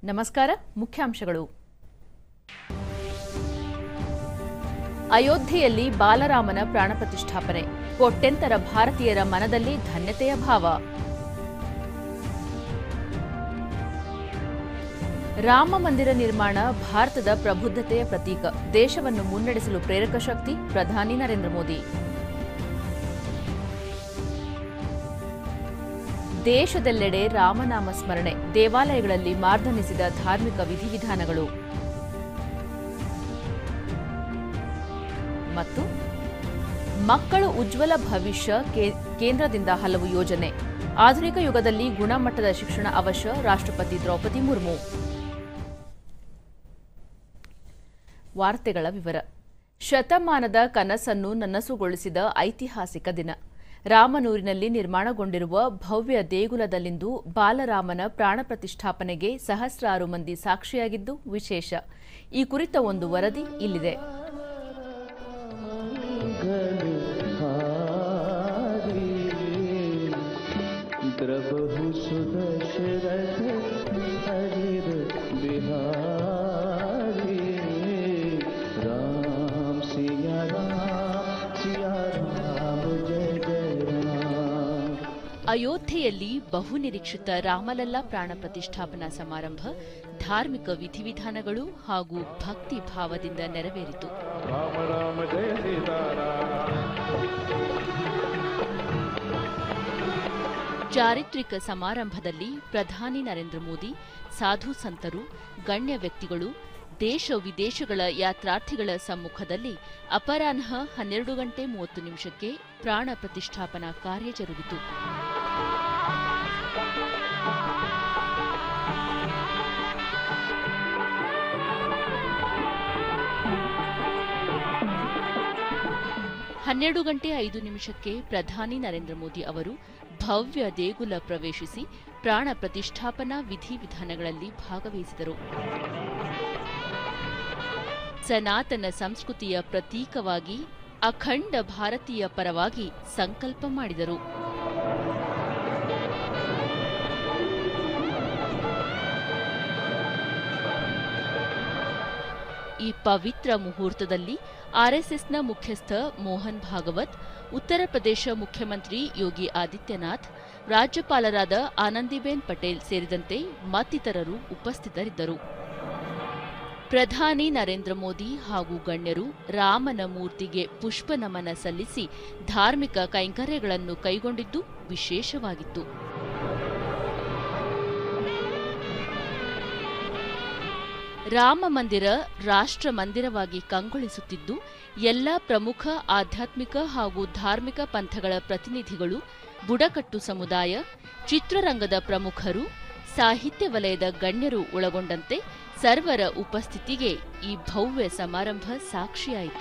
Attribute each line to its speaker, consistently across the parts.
Speaker 1: ನಮಸ್ಕಾರ. ಮುಖ್ಯಾಂಶಗಳು. ಅಯೋಧ್ಯೆಯಲ್ಲಿ ಬಾಲರಾಮನ ಪ್ರಾಣ ಪ್ರತಿಷ್ಠಾಪನೆ. ಕೋಟ್ಯಂತರ ಭಾರತೀಯರ ಮನದಲ್ಲಿ ಧನ್ಯತೆಯ ಭಾವ. ರಾಮ ಮಂದಿರ ನಿರ್ಮಾಣ ಭಾರತದ ಪ್ರಬುದ್ಧತೆಯ ಪ್ರತೀಕ. ದೇಶವನ್ನು ಮುನ್ನಡೆಸಲು ಪ್ರೇರಕ ಶಕ್ತಿ. ಪ್ರಧಾನಿ ನರೇಂದ್ರ ಮೋದಿ. ದೇಶದೆಲ್ಲೆಡೆ ರಾಮನಾಮ ಸ್ಮರಣೆ. ದೇವಾಲಯಗಳಲ್ಲಿ ಮಾರ್ದನಿಸಿದ ಧಾರ್ಮಿಕ ವಿಧಿವಿಧಾನಗಳು. ಮತ್ತು ಮಕ್ಕಳು ಉಜ್ವಲ ಭವಿಷ್ಯ ಕೇಂದ್ರದಿಂದ ಹಲವು ಯೋಜನೆ. ಆಧುನಿಕ ಯುಗದಲ್ಲಿ ಗುಣಮಟ್ಟದ ಶಿಕ್ಷಣ ಅವಶ್ಯ. ರಾಷ್ಟ್ರಪತಿ ದ್ರೌಪದಿ ಮುರ್ಮು. ವಾರ್ತೆಗಳ ವಿವರ. ಶತಮಾನದ ಕನಸನ್ನು ನನಸುಗೊಳಿಸಿದ ಐತಿಹಾಸಿಕ ದಿನ. ರಾಮನೂರಿನಲ್ಲಿ ನಿರ್ಮಾಣಗೊಂಡಿರುವ ಭವ್ಯ ದೇಗುಲದಲ್ಲಿಂದು ಬಾಲರಾಮನ ಪ್ರಾಣ ಪ್ರತಿಷ್ಠಾಪನೆಗೆ ಸಹಸ್ರಾರು ಮಂದಿ ಸಾಕ್ಷಿಯಾಗಿದ್ದು ವಿಶೇಷ. ಈ ಕುರಿತ ಒಂದು ವರದಿ ಇಲ್ಲಿದೆ. ಅಯೋಧ್ಯೆಯಲ್ಲಿ ಬಹುನಿರೀಕ್ಷಿತ ರಾಮಲಲ್ಲಾ ಪ್ರಾಣ ಪ್ರತಿಷ್ಠಾಪನಾ ಸಮಾರಂಭ ಧಾರ್ಮಿಕ ವಿಧಿವಿಧಾನಗಳು ಹಾಗೂ ಭಕ್ತಿ ಭಾವದಿಂದ ನೆರವೇರಿತು. ಚಾರಿತ್ರಿಕ ಸಮಾರಂಭದಲ್ಲಿ ಪ್ರಧಾನಿ ನರೇಂದ್ರ ಮೋದಿ, ಸಾಧು ಸಂತರು, ಗಣ್ಯ ವ್ಯಕ್ತಿಗಳು, ದೇಶ ವಿದೇಶಗಳ ಯಾತ್ರಾರ್ಥಿಗಳ ಸಮ್ಮುಖದಲ್ಲಿ ಅಪರಾಹ್ನ 12:30 ಪ್ರಾಣ ಪ್ರತಿಷ್ಠಾಪನಾ ಕಾರ್ಯ ಜರುಗಿತು. ಹನ್ನೆರಡು ಗಂಟೆ 5 ನಿಮಿಷಕ್ಕೆ ಪ್ರಧಾನಿ ನರೇಂದ್ರ ಮೋದಿ ಅವರು ಭವ್ಯ ದೇಗುಲ ಪ್ರವೇಶಿಸಿ ಪ್ರಾಣ ಪ್ರತಿಷ್ಠಾಪನಾ ವಿಧಿವಿಧಾನಗಳಲ್ಲಿ ಭಾಗವಹಿಸಿದರು. ಸನಾತನ ಸಂಸ್ಕೃತಿಯ ಪ್ರತೀಕವಾಗಿ ಅಖಂಡ ಭಾರತೀಯ ಪರವಾಗಿ ಸಂಕಲ್ಪ ಮಾಡಿದರು. ಈ ಪವಿತ್ರ ಮುಹೂರ್ತದಲ್ಲಿ ಆರ್ಎಸ್ಎಸ್ನ ಮುಖ್ಯಸ್ಥ ಮೋಹನ್ ಭಾಗವತ್, ಉತ್ತರ ಪ್ರದೇಶ ಮುಖ್ಯಮಂತ್ರಿ ಯೋಗಿ ಆದಿತ್ಯನಾಥ್, ರಾಜ್ಯಪಾಲರಾದ ಆನಂದಿಬೆನ್ ಪಟೇಲ್ ಸೇರಿದಂತೆ ಮತ್ತಿತರರು ಉಪಸ್ಥಿತರಿದ್ದರು. ಪ್ರಧಾನಿ ನರೇಂದ್ರ ಮೋದಿ ಹಾಗೂ ಗಣ್ಯರು ರಾಮನ ಮೂರ್ತಿಗೆ ಪುಷ್ಪ ನಮನ ಸಲ್ಲಿಸಿ ಧಾರ್ಮಿಕ ಕೈಂಕರ್ಯಗಳನ್ನು ಕೈಗೊಂಡಿದ್ದು ವಿಶೇಷವಾಗಿತ್ತು. ರಾಮ ಮಂದಿರ ರಾಷ್ಟ್ರ ಮಂದಿರವಾಗಿ ಕಂಗೊಳಿಸುತ್ತಿದ್ದು ಎಲ್ಲ ಪ್ರಮುಖ ಆಧ್ಯಾತ್ಮಿಕ ಹಾಗೂ ಧಾರ್ಮಿಕ ಪಂಥಗಳ ಪ್ರತಿನಿಧಿಗಳು, ಬುಡಕಟ್ಟು ಸಮುದಾಯ, ಚಿತ್ರರಂಗದ ಪ್ರಮುಖರು, ಸಾಹಿತ್ಯ ವಲಯದ ಗಣ್ಯರು ಒಳಗೊಂಡಂತೆ ಸರ್ವರ ಉಪಸ್ಥಿತಿಗೆ ಈ ಭವ್ಯ ಸಮಾರಂಭ ಸಾಕ್ಷಿಯಾಯಿತು.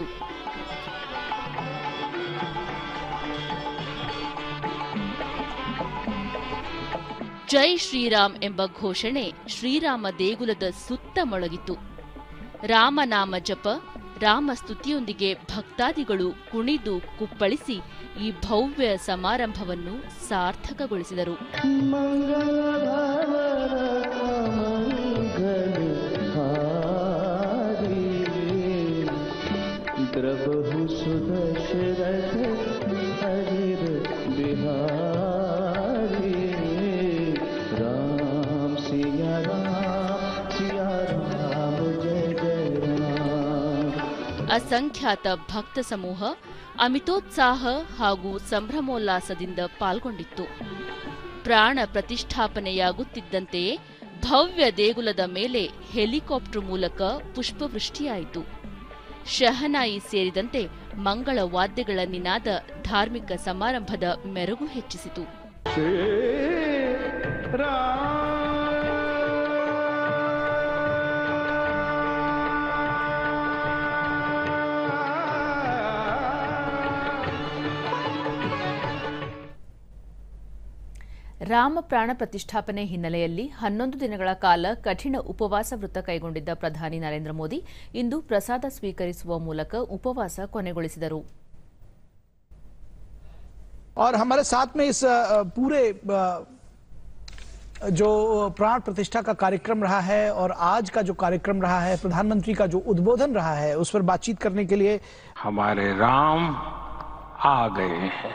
Speaker 1: ಜೈ ಶ್ರೀರಾಮ್ ಎಂಬ ಘೋಷಣೆ ಶ್ರೀರಾಮ ದೇಗುಲದ ಸುತ್ತ ಮೊಳಗಿತು. ರಾಮನಾಮ ಜಪ, ರಾಮಸ್ತುತಿಯೊಂದಿಗೆ ಭಕ್ತಾದಿಗಳು ಕುಣಿದು ಕುಪ್ಪಳಿಸಿ ಈ ಭವ್ಯ ಸಮಾರಂಭವನ್ನು ಸಾರ್ಥಕಗೊಳಿಸಿದರು. ಅಸಂಖ್ಯಾತ ಭಕ್ತ ಸಮೂಹ ಅಮಿತೋತ್ಸಾಹ ಹಾಗೂ ಸಂಭ್ರಮೋಲ್ಲಾಸದಿಂದ ಪಾಲ್ಗೊಂಡಿತ್ತು. ಪ್ರಾಣ ಪ್ರತಿಷ್ಠಾಪನೆಯಾಗುತ್ತಿದ್ದಂತೆಯೇ ಭವ್ಯ ದೇಗುಲದ ಮೇಲೆ ಹೆಲಿಕಾಪ್ಟರ್ ಮೂಲಕ ಪುಷ್ಪವೃಷ್ಟಿಯಾಯಿತು. ಶಹನಾಯಿ ಸೇರಿದಂತೆ ಮಂಗಳ ವಾದ್ಯಗಳ ನಿನಾದ ಧಾರ್ಮಿಕ ಸಮಾರಂಭದ ಮೆರುಗು ಹೆಚ್ಚಿಸಿತು. ರಾಮ ಪ್ರಾಣ ಪ್ರತಿಷ್ಠಾಪನೆ ಹಿನ್ನೆಲೆಯಲ್ಲಿ 11 ದಿನಗಳ ಕಾಲ ಕಠಿಣ ಉಪವಾಸ ವೃತ್ತ ಕೈಗೊಂಡಿದ್ದ ಪ್ರಧಾನಿ ನರೇಂದ್ರ ಮೋದಿ ಇಂದು ಪ್ರಸಾದ ಸ್ವೀಕರಿಸುವ ಮೂಲಕ ಉಪವಾಸ ಕೊನೆಗೊಳಿಸಿದರು.
Speaker 2: और हमारे साथ में इस पूरे जो प्राण प्रतिष्ठा का कार्यक्रम रहा है और आज का जो कार्यक्रम रहा है, प्रधानमंत्री का जो उद्बोधन रहा है, उस पर बातचीत करने के लिए
Speaker 3: हमारे राम आ गए हैं।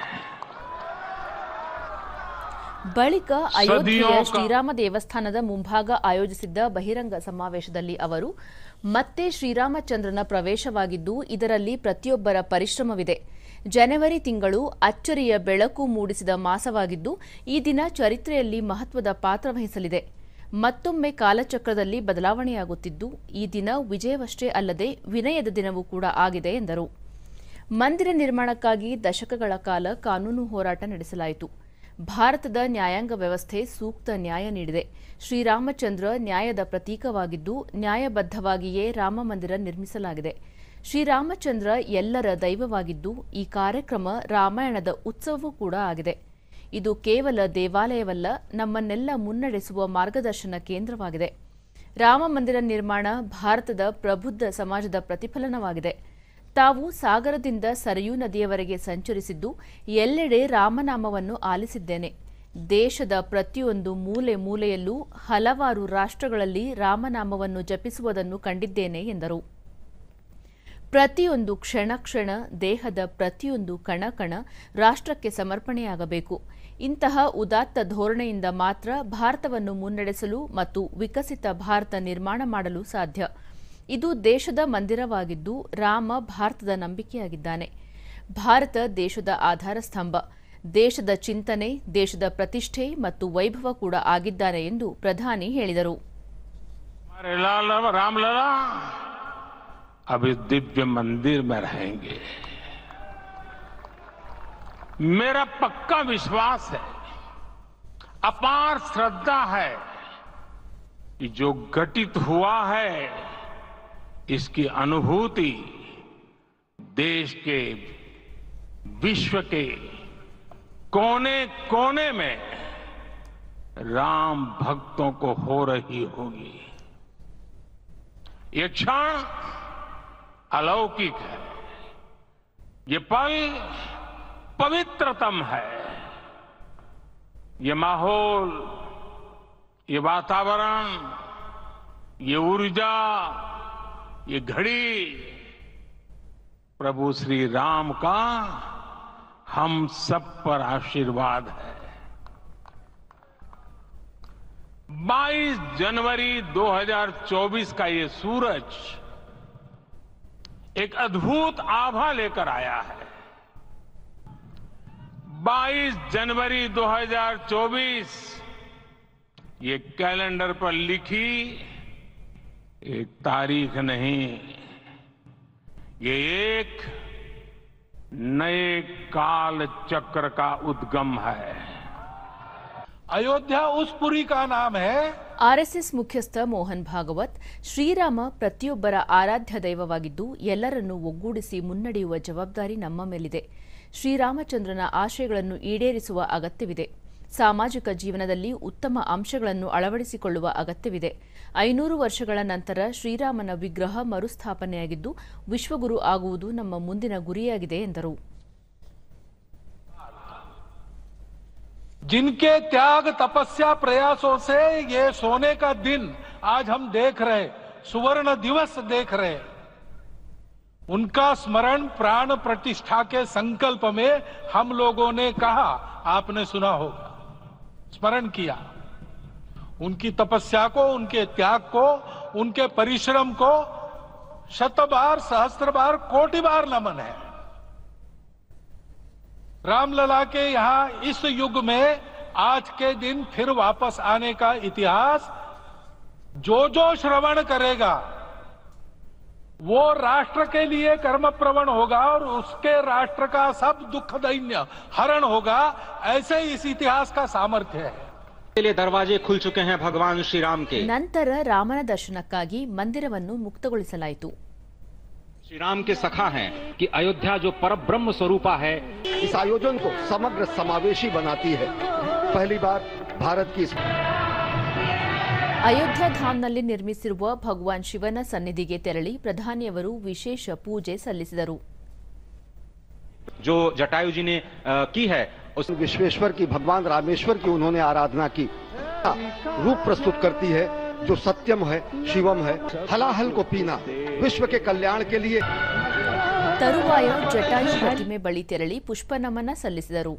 Speaker 1: ಬಳಿಕ ಅಯೋಧ್ಯೆಯ ಶ್ರೀರಾಮ ದೇವಸ್ಥಾನದ ಮುಂಭಾಗ ಆಯೋಜಿಸಿದ್ದ ಬಹಿರಂಗ ಸಮಾವೇಶದಲ್ಲಿ ಅವರು ಮತ್ತೆ ಶ್ರೀರಾಮಚಂದ್ರನ ಪ್ರವೇಶವಾಗಿದ್ದು ಇದರಲ್ಲಿ ಪ್ರತಿಯೊಬ್ಬರ ಪರಿಶ್ರಮವಿದೆ. ಜನವರಿ ತಿಂಗಳು ಅಚ್ಚರಿಯ ಬೆಳಕು ಮೂಡಿಸಿದ ಮಾಸವಾಗಿದ್ದು ಈ ದಿನ ಚರಿತ್ರೆಯಲ್ಲಿ ಮಹತ್ವದ ಪಾತ್ರ ವಹಿಸಲಿದೆ. ಮತ್ತೊಮ್ಮೆ ಕಾಲಚಕ್ರದಲ್ಲಿ ಬದಲಾವಣೆಯಾಗುತ್ತಿದ್ದು ಈ ದಿನ ವಿಜಯವಷ್ಟೇ ಅಲ್ಲದೆ ವಿನಯದ ದಿನವೂ ಕೂಡ ಆಗಿದೆ ಎಂದರು. ಮಂದಿರ ನಿರ್ಮಾಣಕ್ಕಾಗಿ ದಶಕಗಳ ಕಾಲ ಕಾನೂನು ಹೋರಾಟ ನಡೆಸಲಾಯಿತು. ಭಾರತದ ನ್ಯಾಯಾಂಗ ವ್ಯವಸ್ಥೆ ಸೂಕ್ತ ನ್ಯಾಯ ನೀಡಿದೆ. ಶ್ರೀರಾಮಚಂದ್ರ ನ್ಯಾಯದ ಪ್ರತೀಕವಾಗಿದ್ದು ನ್ಯಾಯಬದ್ಧವಾಗಿಯೇ ರಾಮ ಮಂದಿರ ನಿರ್ಮಿಸಲಾಗಿದೆ. ಶ್ರೀರಾಮಚಂದ್ರ ಎಲ್ಲರ ದೈವವಾಗಿದ್ದು ಈ ಕಾರ್ಯಕ್ರಮ ರಾಮಾಯಣದ ಉತ್ಸವವೂ ಕೂಡ ಆಗಿದೆ. ಇದು ಕೇವಲ ದೇವಾಲಯವಲ್ಲ, ನಮ್ಮನ್ನೆಲ್ಲ ಮುನ್ನಡೆಸುವ ಮಾರ್ಗದರ್ಶನ ಕೇಂದ್ರವಾಗಿದೆ. ರಾಮ ಮಂದಿರ ನಿರ್ಮಾಣ ಭಾರತದ ಪ್ರಬುದ್ಧ ಸಮಾಜದ ಪ್ರತಿಫಲನವಾಗಿದೆ. ತಾವು ಸಾಗರದಿಂದ ಸರಯೂ ನದಿಯವರೆಗೆ ಸಂಚರಿಸಿದ್ದು ಎಲ್ಲೆಡೆ ರಾಮನಾಮವನ್ನು ಆಲಿಸಿದ್ದೇನೆ. ದೇಶದ ಪ್ರತಿಯೊಂದು ಮೂಲೆ ಮೂಲೆಯಲ್ಲೂ ಹಲವಾರು ರಾಷ್ಟ್ರಗಳಲ್ಲಿ ರಾಮನಾಮವನ್ನು ಜಪಿಸುವುದನ್ನು ಕಂಡಿದ್ದೇನೆ ಎಂದರು. ಪ್ರತಿಯೊಂದು ಕ್ಷಣ ಕ್ಷಣ, ದೇಹದ ಪ್ರತಿಯೊಂದು ಕಣ ಕಣ ರಾಷ್ಟ್ರಕ್ಕೆ ಸಮರ್ಪಣೆಯಾಗಬೇಕು. ಇಂತಹ ಉದಾತ್ತ ಧೋರಣೆಯಿಂದ ಮಾತ್ರ ಭಾರತವನ್ನು ಮುನ್ನಡೆಸಲು ಮತ್ತು ವಿಕಸಿತ ಭಾರತ ನಿರ್ಮಾಣ ಮಾಡಲು ಸಾಧ್ಯ. ಇದು ದೇಶದ ಮಂದಿರವಾಗಿದ್ದು ರಾಮ ಭಾರತದ ನಂಬಿಕೆಯಾಗಿದ್ದಾನೆ. ಭಾರತ ದೇಶದ ಆಧಾರ ಸ್ತಂಭ, ದೇಶದ ಚಿಂತನೆ, ದೇಶದ ಪ್ರತಿಷ್ಠೆ ಮತ್ತು ವೈಭವ ಕೂಡ ಆಗಿದ್ದಾನೆ ಎಂದು ಪ್ರಧಾನಿ ಹೇಳಿದರು.
Speaker 3: रामलला अब इस दिव्य मंदिर में रहेंगे। मेरा पक्का विश्वास है, अपार श्रद्धा है कि जो घटित हुआ है इसकी अनुभूति देश के, विश्व के कोने कोने में राम भक्तों को हो रही होगी। ये क्षण अलौकिक है, ये पल पवित्रतम है। ये माहौल, ये वातावरण, ये ऊर्जा, ये घड़ी प्रभु श्री राम का हम सब पर आशीर्वाद है। 22 जनवरी 2024 का ये सूरज एक अद्भुत आभा लेकर आया है। 22 जनवरी 2024 ये कैलेंडर पर लिखी एक तारीख नहीं, ये एक नए काल चक्र का उद्गम है।
Speaker 4: अयोध्या उस पुरी का नाम है.
Speaker 1: ಆರ್ಎಸ್ಎಸ್ ಮುಖ್ಯಸ್ಥ ಮೋಹನ್ ಭಾಗವತ್, ಶ್ರೀರಾಮ ಪ್ರತಿಯೊಬ್ಬರ ಆರಾಧ್ಯ ದೈವವಾಗಿದ್ದು ಎಲ್ಲರನ್ನೂ ಒಗ್ಗೂಡಿಸಿ ಮುನ್ನಡೆಯುವ ಜವಾಬ್ದಾರಿ ನಮ್ಮ ಮೇಲಿದೆ. ಶ್ರೀರಾಮಚಂದ್ರನ ಆಶಯಗಳನ್ನು ಈಡೇರಿಸುವ ಅಗತ್ಯವಿದೆ. ಸಾಮಾಜಿಕ ಜೀವನದಲ್ಲಿ ಉತ್ತಮ ಅಂಶಗಳನ್ನು ಅಳವಡಿಸಿಕೊಳ್ಳುವ ಅಗತ್ಯವಿದೆ. 500 ವರ್ಷಗಳ ನಂತರ ಶ್ರೀರಾಮನ ವಿಗ್ರಹ ಮರುಸ್ಥಾಪನೆಯಾಗಿದ್ದು ವಿಶ್ವಗುರು ಆಗುವುದು ನಮ್ಮ ಮುಂದಿನ ಗುರಿಯಾಗಿದೆ ಎಂದರು.
Speaker 4: जिनके त्याग तपस्या प्रयासों से ये सोने का दिन आज हम देख रहे, सुवर्ण दिवस देख रहे, उनका स्मरण प्राण प्रतिष्ठा के संकल्प में हम लोगों ने कहा, आपने सुना होगा, स्मरण किया। उनकी तपस्या को, उनके त्याग को, उनके परिश्रम को शत बार, सहस्त्र बार, कोटि बार नमन है। रामलला के यहां इस युग में आज के दिन फिर वापस आने का इतिहास जो जो श्रवण करेगा वो राष्ट्र के लिए कर्म प्रवण होगा और उसके राष्ट्र का सब दुख दैन्य हरण होगा। ऐसे इस इतिहास का सामर्थ्य है।
Speaker 5: के लिए दरवाजे खुल चुके हैं भगवान श्री राम के।
Speaker 1: ನಂತರ ರಾಮನ ದರ್ಶನಕ್ಕಾಗಿ ಮಂದಿರವನ್ನು ಮುಕ್ತಗೊಳಿಸಲಾಯಿತು.
Speaker 5: श्री राम के सखा हैं कि अयोध्या जो परब्रह्म स्वरूपा है,
Speaker 6: इस आयोजन को समग्र समावेशी बनाती है। पहली बार भारत की
Speaker 1: ಅಯೋಧ್ಯಾಧಾಮ್ನಲ್ಲಿ ನಿರ್ಮಿಸಿರುವ ಭಗವಾನ್ ಶಿವನ ಸನ್ನಿಧಿಗೆ ತೆರಳಿ ಪ್ರಧಾನಿಯವರು ವಿಶೇಷ ಪೂಜೆ ಸಲ್ಲಿಸಿದರು.
Speaker 5: जो जटायु जी ने की है
Speaker 6: उस विश्वेश्वर की, भगवान रामेश्वर की उन्होंने आराधना की। रूप प्रस्तुत करती है जो सत्यम है, शिवम है। हलाहल को पीना विश्व के कल्याण के लिए।
Speaker 1: ತರುವಾಯ ಜಟಾಯು ಪ್ರತಿಮೆ ಬಳಿ ತೆರಳಿ ಪುಷ್ಪ ನಮನ ಸಲ್ಲಿಸಿದರು.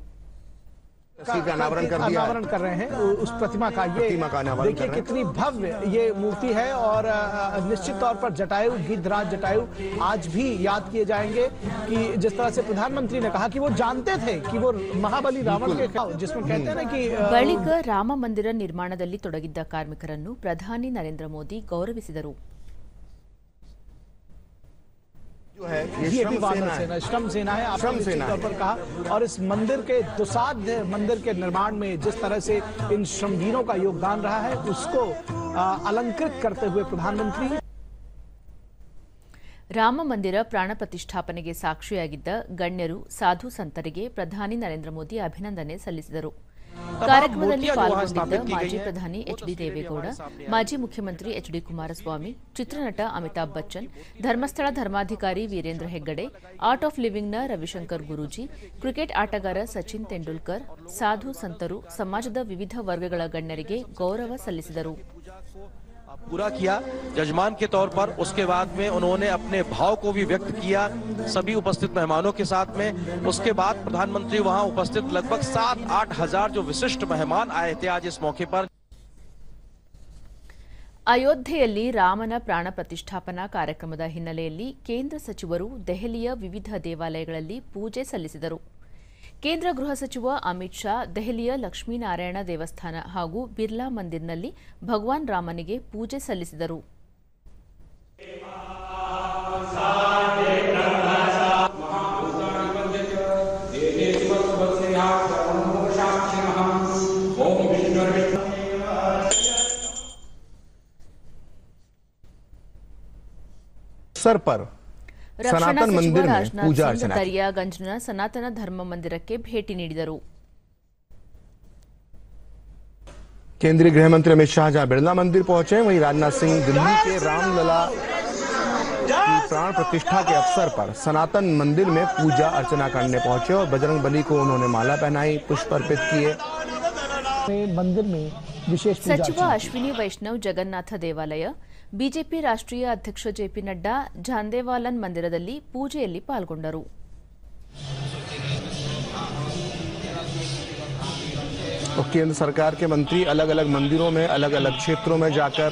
Speaker 2: अनावरण कर रहे हैं उस प्रतिमा का। ये देखिए कितनी भव्य ये मूर्ति है और निश्चित तौर पर जटायु, गिद्धराज जटायु आज भी याद किए जाएंगे कि जिस तरह से प्रधानमंत्री ने कहा कि वो जानते थे कि वो महाबली रावण के जिसमें कहते हैं ना कि
Speaker 1: ಬಳಿಕ ರಾಮ ಮಂದಿರ ನಿರ್ಮಾಣದಲ್ಲಿ ತೊಡಗಿದ್ದ ಕಾರ್ಮಿಕರನ್ನು ಪ್ರಧಾನಿ ನರೇಂದ್ರ ಮೋದಿ ಗೌರವಿಸಿದರು.
Speaker 2: जो है ये भी वानर सेना, श्रम सेना है, आपने निश्चित तौर पर कहा। और इस मंदिर के दुसाध्य मंदिर के निर्माण में जिस तरह से इन श्रमवीरों का योगदान रहा है उसको अलंकृत करते हुए प्रधानमंत्री
Speaker 1: ರಾಮ ಮಂದಿರ ಪ್ರಾಣ ಪ್ರತಿಷ್ಠಾಪನೆಗೆ ಸಾಕ್ಷಿಯಾಗಿದ್ದ ಗಣ್ಯರು, ಸಾಧು ಸಂತರಿಗೆ ಪ್ರಧಾನಿ ನರೇಂದ್ರ ಮೋದಿ ಅಭಿನಂದನೆ ಸಲ್ಲಿಸಿದರು. ಕಾರ್ಯಕ್ರಮದಲ್ಲಿ ಪಾಲ್ಗೊಂಡಿದ್ದ ಮಾಜಿ ಪ್ರಧಾನಿ ಎಚ್ಡಿ ದೇವೇಗೌಡ, ಮಾಜಿ ಮುಖ್ಯಮಂತ್ರಿ ಎಚ್ಡಿ ಕುಮಾರಸ್ವಾಮಿ, ಚಿತ್ರನಟ ಅಮಿತಾಬ್ ಬಚ್ಚನ್, ಧರ್ಮಸ್ಥಳ ಧರ್ಮಾಧಿಕಾರಿ ವೀರೇಂದ್ರ ಹೆಗ್ಗಡೆ, ಆರ್ಟ್ ಆಫ್ ಲಿವಿಂಗ್ನ ರವಿಶಂಕರ್ ಗುರೂಜಿ, ಕ್ರಿಕೆಟ್ ಆಟಗಾರ ಸಚಿನ್ ತೆಂಡೂಲ್ಕರ್, ಸಾಧು ಸಂತರು, ಸಮಾಜದ ವಿವಿಧ ವರ್ಗಗಳ ಗಣ್ಯರಿಗೆ ಗೌರವ ಸಲ್ಲಿಸಿದರು.
Speaker 7: पूरा किया जजमान के तौर पर। उसके बाद में उन्होंने अपने भाव को भी व्यक्त किया सभी उपस्थित मेहमानों के साथ में। उसके बाद प्रधानमंत्री वहां उपस्थित लगभग 7-8 हजार जो विशिष्ट मेहमान आए थे आज इस मौके पर।
Speaker 1: ಅಯೋಧ್ಯೆಯಲ್ಲಿ ರಾಮನ ಪ್ರಾಣ ಪ್ರತಿಷ್ಠಾಪನಾ ಕಾರ್ಯಕ್ರಮದ ಹಿನ್ನೆಲೆಯಲ್ಲಿ ಕೇಂದ್ರ ಸಚಿವರು ದೆಹಲಿಯ ವಿವಿಧ ದೇವಾಲಯಗಳಲ್ಲಿ ಪೂಜೆ ಸಲ್ಲಿಸಿದರು. ಕೇಂದ್ರ ಗೃಹ ಸಚಿವ ಅಮಿತ್ ಶಾ ದೆಹಲಿಯ ಲಕ್ಷ್ಮೀನಾರಾಯಣ ದೇವಸ್ಥಾನ ಹಾಗೂ ಬಿರ್ಲಾ ಮಂದಿರ್ನಲ್ಲಿ ಭಗವಾನ್ ರಾಮನಿಗೆ ಪೂಜೆ ಸಲ್ಲಿಸಿದರು.
Speaker 8: सर पर
Speaker 1: ರಕ್ಷಣಾ ಸಚಿವ ರಾಜನಾಥ್ ಸಿಂಗ್ ದರಿಯಾಗಂಜ್ನ ಸನಾತನ ಧರ್ಮ ಮಂದಿರಕ್ಕೆ ಭೇಟಿ ನೀಡಿದರು.
Speaker 8: केंद्रीय गृह मंत्री अमित शाह जहां बिरला मंदिर पहुंचे, वहीं राजनाथ सिंह दिल्ली के रामलला की प्राण प्रतिष्ठा के अवसर पर सनातन मंदिर में पूजा अर्चना करने पहुंचे और बजरंग बली को उन्होंने माला पहनाई, पुष्प अर्पित किए।
Speaker 2: मंदिर में विशेष
Speaker 1: ಸಚಿವ ಅಶ್ವಿನಿ ವೈಷ್ಣವ್ ಜಗನ್ನಾಥ ದೇವಾಲಯ, ಬಿಜೆಪಿ ರಾಷ್ಟ್ರೀಯ ಅಧ್ಯಕ್ಷ ಜೆಪಿ ನಡ್ಡಾ ಝಾಂದೇವಾಲನ್ ಮಂದಿರದಲ್ಲಿ ಪೂಜೆಯಲ್ಲಿ ಪಾಲ್ಗೊಂಡರು.
Speaker 8: और केंद्र सरकार के मंत्री अलग अलग मंदिरों में अलग अलग क्षेत्रों में जाकर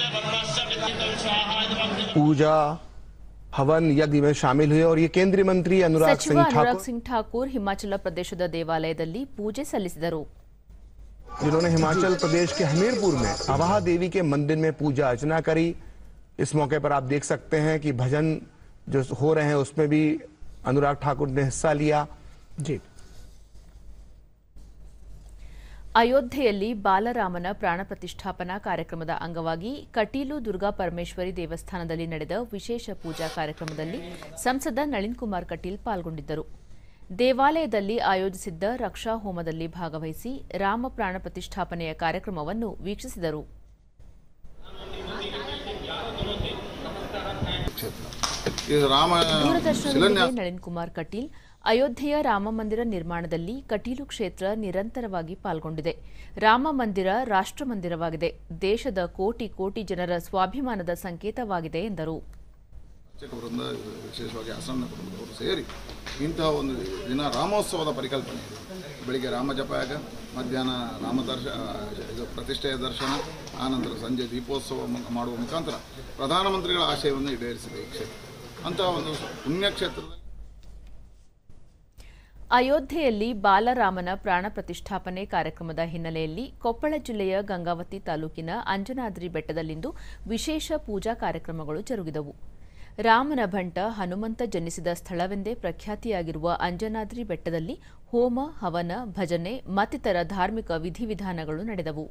Speaker 8: पूजा हवन यज्ञ में शामिल हुए। और ये केंद्रीय मंत्री अनुराग
Speaker 1: सिंह ठाकुर हिमाचल प्रदेशದ ದೇವಾಲಯದಲ್ಲಿ ಪೂಜೆ ಸಲ್ಲಿಸಿದರು.
Speaker 8: जिन्होंने हिमाचल प्रदेश के हमीरपुर में अवाहा देवी के मंदिर में पूजा अर्चना करी। इस मौके पर आप देख सकते हैं कि भजन जो हो रहे हैं उसमें भी अनुराग ठाकुर ने हिस्सा लिया। जी
Speaker 1: ಅಯೋಧ್ಯೆಯಲ್ಲಿ ಬಾಲರಾಮನ ಪ್ರಾಣ ಪ್ರತಿಷ್ಠಾಪನಾ ಕಾರ್ಯಕ್ರಮದ ಅಂಗವಾಗಿ ಕಟೀಲು ದುರ್ಗಾ ಪರಮೇಶ್ವರಿ ದೇವಸ್ಥಾನದಲ್ಲಿ ನಡೆದ ವಿಶೇಷ ಪೂಜಾ ಕಾರ್ಯಕ್ರಮದಲ್ಲಿ ಸಂಸದ ನಳಿನ್ ಕುಮಾರ್ ಕಟೀಲ್ ಪಾಲ್ಗೊಂಡಿದ್ದರು. ದೇವಾಲಯದಲ್ಲಿ ಆಯೋಜಿಸಿದ್ದ ರಕ್ಷಾ ಹೋಮದಲ್ಲಿ ಭಾಗವಹಿಸಿ ರಾಮ ಪ್ರಾಣ ಪ್ರತಿಷ್ಠಾಪನೆಯ ಕಾರ್ಯಕ್ರಮವನ್ನು ವೀಕ್ಷಿಸಿದರು. ದೂರದರ್ಶನದೊಂದಿಗೆ ನಳಿನ್ ಕುಮಾರ್ ಕಟೀಲ್, ಅಯೋಧ್ಯೆಯ ರಾಮ ಮಂದಿರ ನಿರ್ಮಾಣದಲ್ಲಿ ಕಟೀಲು ಕ್ಷೇತ್ರ ನಿರಂತರವಾಗಿ ಪಾಲ್ಗೊಂಡಿದೆ. ರಾಮ ಮಂದಿರ ರಾಷ್ಟ್ರ ಮಂದಿರವಾಗಿದೆ, ದೇಶದ ಕೋಟಿ ಕೋಟಿ ಜನರ ಸ್ವಾಭಿಮಾನದ ಸಂಕೇತವಾಗಿದೆ ಎಂದರು.
Speaker 9: ವಿಶೇಷವಾಗಿ ಆಸನ ಕುಟುಂಬದವರು ಸೇರಿ ಇಂತಹ ಒಂದು ದಿನ ರಾಮೋತ್ಸವದ ಪರಿಕಲ್ಪನೆ ಇದೆ. ಬೆಳಿಗ್ಗೆ ರಾಮ ಜಪಯಾಗ, ಮಧ್ಯಾಹ್ನ ಪ್ರತಿಷ್ಠೆಯ ದರ್ಶನ, ಆನಂತರ ಸಂಜೆ ದೀಪೋತ್ಸವ ಮಾಡುವ ಮುಖಾಂತರ ಪ್ರಧಾನಮಂತ್ರಿಗಳ ಆಶಯವನ್ನು ಈಡೇರಿಸಿದೆ ಈ ಕ್ಷೇತ್ರ. ಅಂತಹ ಒಂದು ಪುಣ್ಯಕ್ಷೇತ್ರದಲ್ಲಿ
Speaker 1: ಅಯೋಧ್ಯೆಯಲ್ಲಿ ಬಾಲರಾಮನ ಪ್ರಾಣ ಪ್ರತಿಷ್ಠಾಪನೆ ಕಾರ್ಯಕ್ರಮದ ಹಿನ್ನೆಲೆಯಲ್ಲಿ ಕೊಪ್ಪಳ ಜಿಲ್ಲೆಯ ಗಂಗಾವತಿ ತಾಲೂಕಿನ ಅಂಜನಾದ್ರಿ ಬೆಟ್ಟದಲ್ಲಿಂದು ವಿಶೇಷ ಪೂಜಾ ಕಾರ್ಯಕ್ರಮಗಳು ಜರುಗಿದವು. ರಾಮನ ಭಂಟ ಹನುಮಂತ ಜನಿಸಿದ ಸ್ಥಳವೆಂದೇ ಪ್ರಖ್ಯಾತಿಯಾಗಿರುವ ಅಂಜನಾದ್ರಿ ಬೆಟ್ಟದಲ್ಲಿ ಹೋಮ, ಹವನ, ಭಜನೆ ಮತ್ತಿತರ ಧಾರ್ಮಿಕ ವಿಧಿವಿಧಾನಗಳು ನಡೆದವು.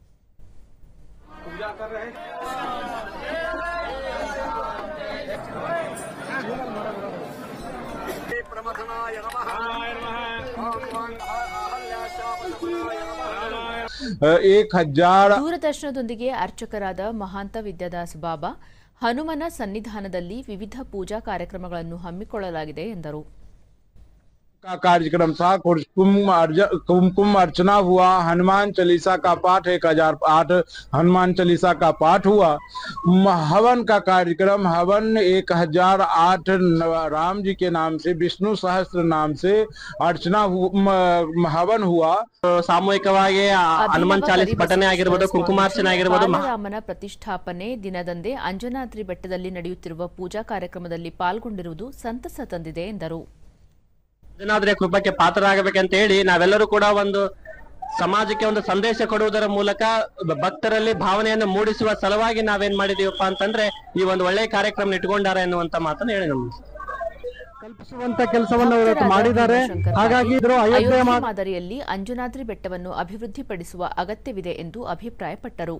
Speaker 1: ದೂರದರ್ಶನದೊಂದಿಗೆ ಅರ್ಚಕರಾದ ಮಹಾಂತ ವಿದ್ಯಾದಾಸ್ ಬಾಬಾ, ಹನುಮನ ಸನ್ನಿಧಾನದಲ್ಲಿ ವಿವಿಧ ಪೂಜಾ ಕಾರ್ಯಕ್ರಮಗಳನ್ನು ಹಮ್ಮಿಕೊಳ್ಳಲಾಗಿದೆ ಎಂದರು.
Speaker 3: का कार्यक्रम था। कुमकुम अर्चना हुआ, हनुमान चालीसा का पाठ 1008 हनुमान चालीसा का पाठ हुआ, हवन का कार्यक्रम, हवन 1008 राम जी के नाम से, विष्णु सहस्त्र नाम से अर्चना हवन हुआ।
Speaker 10: ಸಾಮೂಹಿಕವಾಗಿ ಹನುಮಾನ್ ಚಾಲಿಸ್ ಪಠನೆ ಆಗಿರಬಹುದು, ಕುಂಕುಮಾರ್ಚನೆ ಆಗಿರಬಹುದು.
Speaker 1: ಬಾಲರಾಮನ ಪ್ರತಿಷ್ಠಾಪನೆ ದಿನದಂದೇ ಅಂಜನಾದ್ರಿ ಬೆಟ್ಟದಲ್ಲಿ ನಡೆಯುತ್ತಿರುವ ಪೂಜಾ ಕಾರ್ಯಕ್ರಮದಲ್ಲಿ ಪಾಲ್ಗೊಂಡಿರುವುದು ಸಂತಸ ತಂದಿದೆ ಎಂದರು.
Speaker 10: ಅಂಜನಾದ್ರಿಯ ಕೃಪಕ್ಕೆ ಪಾತ್ರರಾಗಬೇಕಂತ ಹೇಳಿ ನಾವೆಲ್ಲರೂ ಕೂಡ ಒಂದು ಸಮಾಜಕ್ಕೆ ಒಂದು ಸಂದೇಶ ಕೊಡುವುದರ ಮೂಲಕ ಭಕ್ತರಲ್ಲಿ ಭಾವನೆಯನ್ನು ಮೂಡಿಸುವ ಸಲುವಾಗಿ ನಾವೇನ್ ಮಾಡಿದೀವಪ್ಪ ಅಂತಂದ್ರೆ ಈ ಒಂದು ಒಳ್ಳೆಯ ಕಾರ್ಯಕ್ರಮ ಇಟ್ಕೊಂಡಾರೆ ಎನ್ನುವಂತ ಮಾತನ್ನು ಹೇಳಿ ನಮ್ಮ
Speaker 11: ಕಲ್ಪಿಸುವಂತ ಕೆಲಸವನ್ನು ಮಾಡಿದ್ದಾರೆ. ಹಾಗಾಗಿ
Speaker 1: ಅಯೋಧ್ಯೆ ಮಾದರಿಯಲ್ಲಿ ಅಂಜನಾದ್ರಿ ಬೆಟ್ಟವನ್ನು ಅಭಿವೃದ್ಧಿಪಡಿಸುವ ಅಗತ್ಯವಿದೆ ಎಂದು ಅಭಿಪ್ರಾಯಪಟ್ಟರು.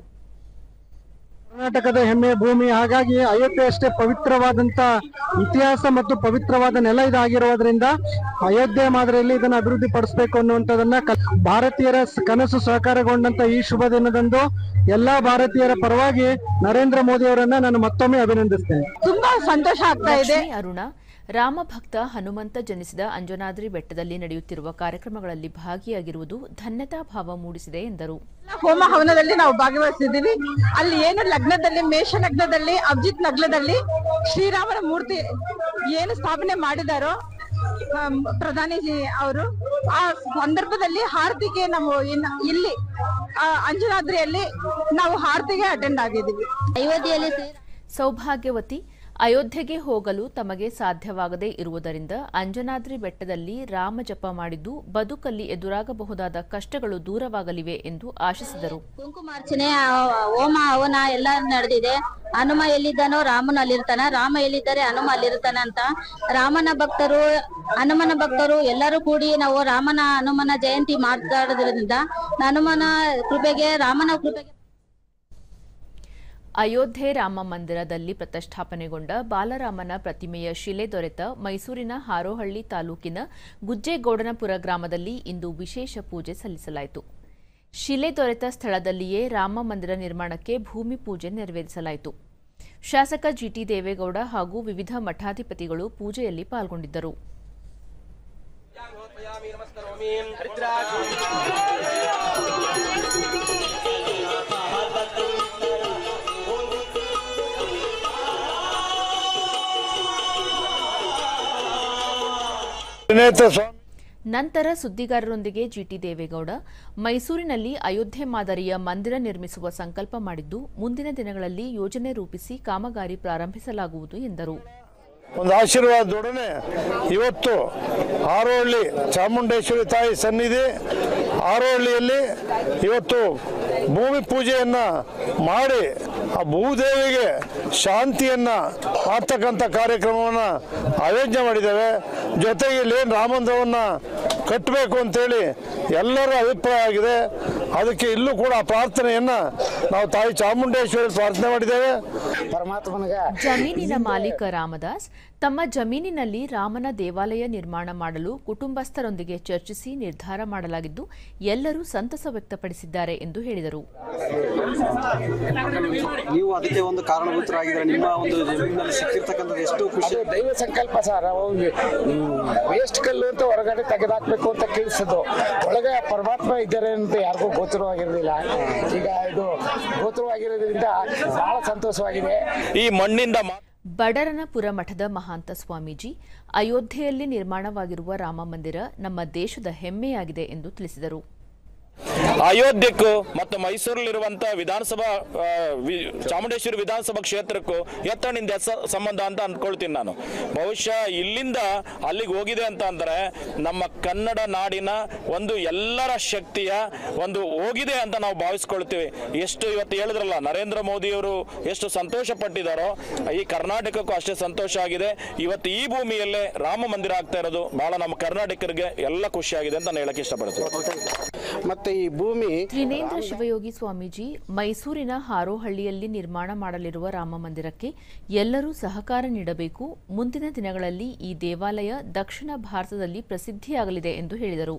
Speaker 11: ಕರ್ನಾಟಕದ ಹೆಮ್ಮೆಯ ಭೂಮಿ, ಹಾಗಾಗಿ ಅಯೋಧ್ಯೆ ಅಷ್ಟೇ ಪವಿತ್ರವಾದಂತ ಇತಿಹಾಸ ಮತ್ತು ಪವಿತ್ರವಾದ ನೆಲ ಇದಾಗಿರೋದ್ರಿಂದ ಅಯೋಧ್ಯೆ ಮಾದರಿಯಲ್ಲಿ ಇದನ್ನು ಅಭಿವೃದ್ಧಿ ಪಡಿಸಬೇಕು ಅನ್ನುವಂಥದ್ದನ್ನ ಭಾರತೀಯರ ಕನಸು ಸಾಕಾರಗೊಂಡಂತ ಈ ಶುಭ ದಿನದಂದು ಎಲ್ಲಾ ಭಾರತೀಯರ ಪರವಾಗಿ ನರೇಂದ್ರ ಮೋದಿ ಅವರನ್ನ ನಾನು ಮತ್ತೊಮ್ಮೆ ಅಭಿನಂದಿಸ್ತೇನೆ.
Speaker 12: ತುಂಬಾ ಸಂತೋಷ ಆಗ್ತಾ ಇದೆ.
Speaker 1: ಅರುಣ ರಾಮಭಕ್ತ ಹನುಮಂತ ಜನಿಸಿದ ಅಂಜನಾದ್ರಿ ಬೆಟ್ಟದಲ್ಲಿ ನಡೆಯುತ್ತಿರುವ ಕಾರ್ಯಕ್ರಮಗಳಲ್ಲಿ ಭಾಗಿಯಾಗಿರುವುದು ಧನ್ಯತಾ ಭಾವ ಮೂಡಿಸಿದೆ ಎಂದರು.
Speaker 12: ಹೋಮ ಹವನದಲ್ಲಿ ನಾವು ಭಾಗವಹಿಸಿದ್ದೀವಿ. ಅಲ್ಲಿ ಏನು ಲಗ್ನದಲ್ಲಿ, ಮೇಷ ಲಗ್ನದಲ್ಲಿ, ಅಭಿಜಿತ್ ಲಗ್ನದಲ್ಲಿ ಶ್ರೀರಾಮನ ಮೂರ್ತಿ ಏನು ಸ್ಥಾಪನೆ ಮಾಡಿದಾರೋ ಪ್ರಧಾನಿ ಅವರು, ಆ ಸಂದರ್ಭದಲ್ಲಿ ಹಾರತಿಗೆ ನಾವು ಇಲ್ಲಿ ಅಂಜನಾದ್ರಿಯಲ್ಲಿ ನಾವು ಹಾರತಿಗೆ ಅಟೆಂಡ್ ಆಗಿದ್ದೀವಿ.
Speaker 1: ಅಯೋಧ್ಯೆಯಲ್ಲಿ ಸೌಭಾಗ್ಯವತಿ ಅಯೋಧ್ಯೆಗೆ ಹೋಗಲು ತಮಗೆ ಸಾಧ್ಯವಾಗದೇ ಇರುವುದರಿಂದ ಅಂಜನಾದ್ರಿ ಬೆಟ್ಟದಲ್ಲಿ ರಾಮ ಜಪ ಮಾಡಿದ್ದು ಬದುಕಲ್ಲಿ ಎದುರಾಗಬಹುದಾದ ಕಷ್ಟಗಳು ದೂರವಾಗಲಿವೆ ಎಂದು ಆಶಿಸಿದರು.
Speaker 13: ಕುಂಕುಮಾರ್ಚನೆ, ಹೋಮ ಹವನ ಎಲ್ಲ ನಡೆದಿದೆ. ಹನುಮ ಎಲ್ಲಿದ್ದಾನೋ ರಾಮನ ಅಲ್ಲಿರ್ತಾನ, ರಾಮ ಎಲ್ಲಿದ್ದಾರೆ ಹನುಮ ಅಲ್ಲಿರ್ತಾನ ಅಂತ ರಾಮನ ಭಕ್ತರು, ಹನುಮನ ಭಕ್ತರು ಎಲ್ಲರೂ ಕೂಡಿ ನಾವು ರಾಮನ ಹನುಮನ ಜಯಂತಿ ಮಾತಾಡೋದ್ರಿಂದ ಹನುಮನ ಕೃಪೆಗೆ, ರಾಮನ ಕೃಪೆಗೆ.
Speaker 1: ಅಯೋಧ್ಯೆ ರಾಮ ಮಂದಿರದಲ್ಲಿ ಪ್ರತಿಷ್ಠಾಪನೆಗೊಂಡ ಬಾಲರಾಮನ ಪ್ರತಿಮೆಯ ಶಿಲೆ ದೊರೆತ ಮೈಸೂರಿನ ಹಾರೋಹಳ್ಳಿ ತಾಲೂಕಿನ ಗುಜ್ಜೇಗೌಡನಪುರ ಗ್ರಾಮದಲ್ಲಿ ಇಂದು ವಿಶೇಷ ಪೂಜೆ ಸಲ್ಲಿಸಲಾಯಿತು. ಶಿಲೆ ದೊರೆತ ಸ್ಥಳದಲ್ಲಿಯೇ ರಾಮ ಮಂದಿರ ನಿರ್ಮಾಣಕ್ಕೆ ಭೂಮಿ ಪೂಜೆ ನೆರವೇರಿಸಲಾಯಿತು. ಶಾಸಕ ಜಿಟಿ ದೇವೇಗೌಡ ಹಾಗೂ ವಿವಿಧ ಮಠಾಧಿಪತಿಗಳು ಪೂಜೆಯಲ್ಲಿ ಪಾಲ್ಗೊಂಡಿದ್ದರು. ನಂತರ ಸುದ್ದಿಗಾರರೊಂದಿಗೆ ಜಿಟಿ ದೇವೇಗೌಡ ಮೈಸೂರಿನಲ್ಲಿ ಅಯೋಧ್ಯೆ ಮಾದರಿಯ ಮಂದಿರ ನಿರ್ಮಿಸುವ ಸಂಕಲ್ಪ ಮಾಡಿದ್ದು ಮುಂದಿನ ದಿನಗಳಲ್ಲಿ ಯೋಜನೆ ರೂಪಿಸಿ ಕಾಮಗಾರಿ ಪ್ರಾರಂಭಿಸಲಾಗುವುದು ಎಂದರು.
Speaker 14: ಒಂದು ಆಶೀರ್ವಾದದೊಡನೆ ಇವತ್ತು ಹಾರೋಹಳ್ಳಿ ಚಾಮುಂಡೇಶ್ವರಿ ತಾಯಿ ಸನ್ನಿಧಿ ಹಾರೋಹಳ್ಳಿಯಲ್ಲಿ ಇವತ್ತು ಭೂಮಿ ಪೂಜೆಯನ್ನ ಮಾಡಿ ಆ ಭೂದೇವಿಗೆ ಶಾಂತಿಯನ್ನ ಮಾಡ್ತಕ್ಕಂಥ ಕಾರ್ಯಕ್ರಮವನ್ನು ಆಯೋಜನೆ ಮಾಡಿದ್ದೇವೆ. ಜೊತೆಗೆ ಇಲ್ಲಿ ರಾಮ ಮಂದಿರವನ್ನ ಕಟ್ಟಬೇಕು ಅಂತೇಳಿ ಎಲ್ಲರ ಅಭಿಪ್ರಾಯ ಆಗಿದೆ. ಅದಕ್ಕೆ ಇಲ್ಲೂ ಕೂಡ ಪ್ರಾರ್ಥನೆಯನ್ನ ನಾವು ತಾಯಿ ಚಾಮುಂಡೇಶ್ವರಿ ಪ್ರಾರ್ಥನೆ ಮಾಡಿದ್ದೇವೆ.
Speaker 2: ಪರಮಾತ್ಮನಿಗೆ
Speaker 1: ಜಮೀನಿನ ಮಾಲೀಕ ರಾಮದಾಸ್ ತಮ್ಮ ಜಮೀನಿನಲ್ಲಿ ರಾಮನ ದೇವಾಲಯ ನಿರ್ಮಾಣ ಮಾಡಲು ಕುಟುಂಬಸ್ಥರೊಂದಿಗೆ ಚರ್ಚಿಸಿ ನಿರ್ಧಾರ ಮಾಡಲಾಗಿದ್ದು ಎಲ್ಲರೂ ಸಂತಸ ವ್ಯಕ್ತಪಡಿಸಿದ್ದಾರೆ ಎಂದು ಹೇಳಿದರು.
Speaker 15: ನೀವು ಅದಕ್ಕೆ ಒಂದು ಕಾರಣಭೂತರಾಗಿದ್ದಾರೆ. ನಿಮ್ಮ ಒಂದು ಜಮೀನಿನಲ್ಲಿ ಸಿಕ್ಕಿರ್ತಕ್ಕಂಥದ್ದು ಎಷ್ಟು ಖುಷಿ.
Speaker 2: ದೈವ ಸಂಕಲ್ಪ ಸರ್. ವೇಸ್ಟ್ ಕಲ್ಲು ಅಂತ ಹೊರಗಡೆ ತೆಗೆದಾಕ್ಬೇಕು ಅಂತ ಕೇಳಿಸೋದು, ಒಳಗೆ ಪರಮಾತ್ಮ ಇದ್ದಾರೆ ಅಂತ ಯಾರಿಗೂ ಗೋಚರವಾಗಿರಲಿಲ್ಲ. ಈಗ ಇದು ಗೋಚರವಾಗಿರೋದ್ರಿಂದ ಬಹಳ ಸಂತೋಷವಾಗಿದೆ.
Speaker 7: ಈ ಮಣ್ಣಿಂದ
Speaker 1: ಬಡರನಪುರ ಮಠದ ಮಹಾಂತ ಸ್ವಾಮೀಜಿ ಅಯೋಧ್ಯೆಯಲ್ಲಿ ನಿರ್ಮಾಣವಾಗಿರುವ ರಾಮ ಮಂದಿರ ನಮ್ಮ ದೇಶದ ಹೆಮ್ಮೆಯಾಗಿದೆ ಎಂದು ತಿಳಿಸಿದರು.
Speaker 7: ಅಯೋಧ್ಯಕ್ಕೂ ಮತ್ತು ಮೈಸೂರಲ್ಲಿರುವಂತಹ ವಿಧಾನಸಭಾ ಚಾಮುಂಡೇಶ್ವರಿ ವಿಧಾನಸಭಾ ಕ್ಷೇತ್ರಕ್ಕೂ ಎತ್ತಣಿಂದ ಸಂಬಂಧ ಅಂತ ಅಂದ್ಕೊಳ್ತೀನಿ ನಾನು. ಬಹುಶಃ ಇಲ್ಲಿಂದ ಅಲ್ಲಿಗೆ ಹೋಗಿದೆ ಅಂತ ಅಂದ್ರೆ ನಮ್ಮ ಕನ್ನಡ ನಾಡಿನ ಒಂದು ಎಲ್ಲರ ಶಕ್ತಿಯ ಒಂದು ಹೋಗಿದೆ ಅಂತ ನಾವು ಭಾವಿಸ್ಕೊಳ್ತೀವಿ. ಎಷ್ಟು ಇವತ್ತು ಹೇಳಿದ್ರಲ್ಲ ನರೇಂದ್ರ ಮೋದಿಯವರು ಎಷ್ಟು ಸಂತೋಷ ಪಟ್ಟಿದ್ದಾರೋ ಈ ಕರ್ನಾಟಕಕ್ಕೂ ಅಷ್ಟೇ ಸಂತೋಷ ಆಗಿದೆ. ಇವತ್ತು ಈ ಭೂಮಿಯಲ್ಲೇ ರಾಮ ಮಂದಿರ ಆಗ್ತಾ ಇರೋದು ಬಹಳ ನಮ್ಮ ಕರ್ನಾಟಕರಿಗೆ ಎಲ್ಲ ಖುಷಿಯಾಗಿದೆ ಅಂತ ನಾನು ಹೇಳಕ್ಕೆ ಇಷ್ಟಪಡ್ತೀನಿ.
Speaker 15: ಮತ್ತೆ ಈ ಭೂಮಿ
Speaker 1: ತ್ರಿನೇಂದ್ರ ಶಿವಯೋಗಿ ಸ್ವಾಮೀಜಿ ಮೈಸೂರಿನ ಹಾರೋಹಳ್ಳಿಯಲ್ಲಿ ನಿರ್ಮಾಣ ಮಾಡಲಿರುವ ರಾಮ ಮಂದಿರಕ್ಕೆ ಎಲ್ಲರೂ ಸಹಕಾರ ನೀಡಬೇಕು. ಮುಂದಿನ ದಿನಗಳಲ್ಲಿ ಈ ದೇವಾಲಯ ದಕ್ಷಿಣ ಭಾರತದಲ್ಲಿ ಪ್ರಸಿದ್ಧಿಯಾಗಲಿದೆ ಎಂದು ಹೇಳಿದರು.